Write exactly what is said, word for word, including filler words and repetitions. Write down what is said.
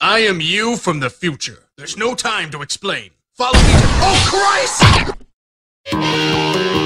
I am you from the future. There's no time to explain. Follow me to- Oh, Christ!